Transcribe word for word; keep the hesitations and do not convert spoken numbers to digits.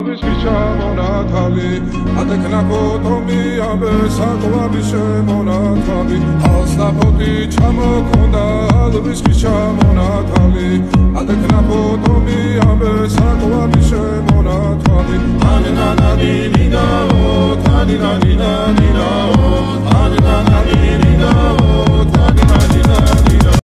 ჩამონათალი ადექნა ფოტომი ამე საკვარი შემონათალი ალსაფოტი ჩამოქონდა ალბისხის ჩამონათალი ადექნა ფოტომი ამე საკვარი შემონათალი ანანანინინაო თანინანინანი